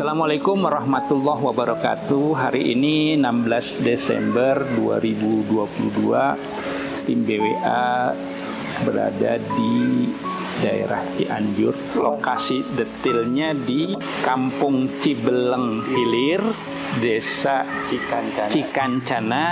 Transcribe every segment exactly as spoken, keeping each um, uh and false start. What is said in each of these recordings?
Assalamualaikum warahmatullahi wabarakatuh. Hari ini enam belas Desember dua ribu dua puluh dua, tim B W A berada di daerah Cianjur. Lokasi detailnya di Kampung Cibeleng Hilir, Desa Cikancana. Cikancana.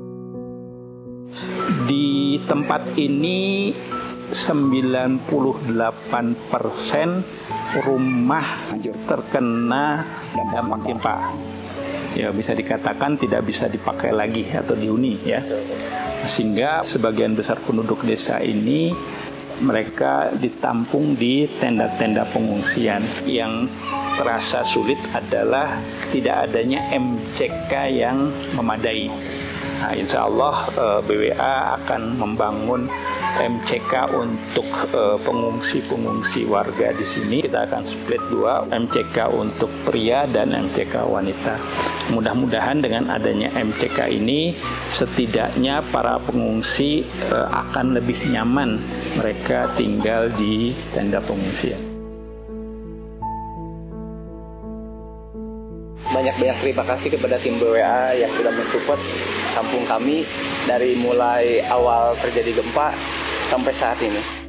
Di tempat ini sembilan puluh delapan persen rumah terkena dampak gempa. Ya, bisa dikatakan tidak bisa dipakai lagi atau dihuni ya. Sehingga sebagian besar penduduk desa ini mereka ditampung di tenda-tenda pengungsian. Yang terasa sulit adalah tidak adanya M C K yang memadai. Nah, insya Allah B W A akan membangun M C K untuk pengungsi-pengungsi warga di sini. Kita akan split dua, M C K untuk pria dan M C K wanita. Mudah-mudahan dengan adanya M C K ini setidaknya para pengungsi akan lebih nyaman mereka tinggal di tenda pengungsian. Banyak-banyak terima kasih kepada tim B W A yang sudah mensupport kampung kami dari mulai awal terjadi gempa sampai saat ini.